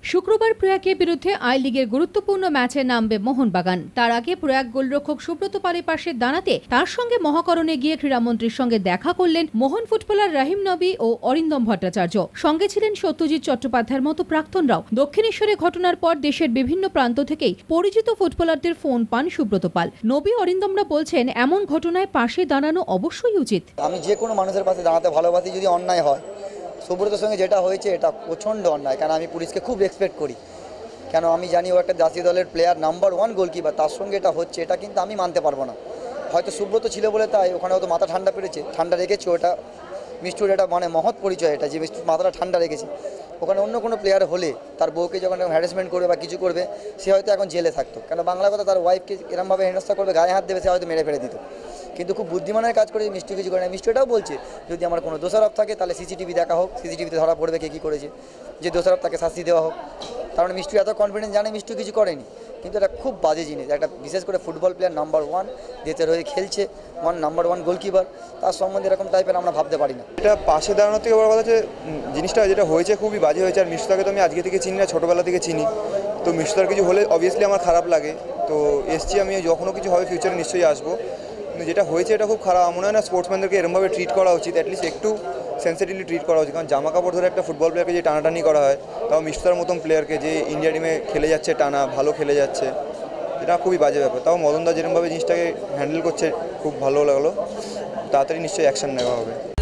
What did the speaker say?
শুক্রবার প্রয়াগের বিরুদ্ধে আই লিগের গুরুত্বপূর্ণ ম্যাচে নামবে মোহনবাগান। তার আগে প্রয়াগ গোলরক্ষক সুব্রত পালের পাশে দাঁড়াতে তার সঙ্গে মহাকরণে গিয়ে ক্রীড়ামন্ত্রীর সঙ্গে দেখা করলেন মোহন ফুটবলার রাহিম নবী ও অরিন্দম ভট্টাচার্য। সঙ্গে ছিলেন সত্যজিৎ চট্টোপাধ্যায়ের মতো প্রাক্তনরাও। দক্ষিণেশ্বরে ঘটনার পর দেশের বিভিন্ন প্রান্ত থেকেই পরিচিত ফুটবলারদের ফোন পান সুব্রত পাল। নবী অরিন্দমরা বলছেন, এমন ঘটনায় পাশে দাঁড়ানো অবশ্যই উচিত। আমি যে কোনো মানুষের পাশে দাঁড়াতে ভালোবাসি। যদি অন্যায় হয়, সুব্রতর সঙ্গে যেটা হয়েছে এটা প্রচণ্ড অন্যায়। কেন আমি পুলিশকে খুব রেসপেক্ট করি, কেন আমি জানি ও একটা জাতীয় দলের প্লেয়ার, নাম্বার 1 গোলকিপার, তার সঙ্গে এটা হচ্ছে, এটা কিন্তু আমি মানতে পারবো না। হয়তো সুব্রত ছিল বলে তাই ওখানে হয়তো মাথা ঠান্ডা পেরেছে, ঠান্ডা রেখেছে। ওটা মিষ্টুর এটা মানে মহৎ পরিচয়, এটা যে মিষ্টুর মাথাটা ঠান্ডা রেখেছে। ওখানে অন্য কোনো প্লেয়ার হলে তার বউকে যখন হ্যারাসমেন্ট করবে বা কিছু করবে, সে হয়তো এখন জেলে থাকতো। কেন বাংলা কথা, তার ওয়াইফকে এরমভাবে হেনস্থা করবে, গায়ে হাত দেবে, সে হয়তো মেরে ফেলে দিত। কিন্তু খুব বুদ্ধিমানের কাজ করে মিষ্টি কিছু করে না। মিষ্টি এটাও বলছে, যদি আমার কোনো দোষারোপ থাকে তাহলে সিসিটিভি দেখা হোক, সিসিটিভিতে ধরা পড়বে কে কী করেছে, যে দোষারোপ তাকে শাস্তি দেওয়া হোক। কারণ মিষ্টি এত কনফিডেন্স, জানে মিষ্টি কিছু করেনি। কিন্তু এটা খুব বাজে জিনিস। একটা বিশেষ করে ফুটবল প্লেয়ার নাম্বার 1 দেশের হয়ে খেলছে, নাম্বার 1 গোলকিপার, তার সম্বন্ধে এরকম টাইপের আমরা ভাবতে পারি না। এটা পাশে দাঁড়ানোর থেকে বড় কথা যে জিনিসটা যেটা হয়েছে খুবই বাজে হয়েছে। আর মিষ্টুদাকে তো আমি আজকে থেকে চিনি না, ছোটোবেলা থেকে চিনি। তো মিষ্টুদার কিছু হলে অবভিয়াসলি আমার খারাপ লাগে। তো এসছি, আমি যখনও কিছু হবে ফিউচারে নিশ্চয়ই আসবো। কিন্তু যেটা হয়েছে এটা খুব খারাপ। মনে হয় না স্পোর্টসম্যানদেরকে এরমভাবে ট্রিট করা উচিত, অ্যাটলিস্ট একটু সেন্সিটিভলি ট্রিট করা উচিত। কারণ জামা কাপড় ধরে একটা ফুটবল প্লেয়ারকে যে টানাটানি করা হয়, তাও মিষ্টুদার মতন প্লেয়ারকে, যে ইন্ডিয়া টিমে খেলে যাচ্ছে টানা, ভালো খেলে যাচ্ছে, এটা খুবই বাজে ব্যাপার। তাও মদনদা যেরকমভাবে জিনিসটাকে হ্যান্ডেল করছে খুব ভালো লাগলো। তাড়াতাড়ি নিশ্চয়ই অ্যাকশন নেওয়া হবে।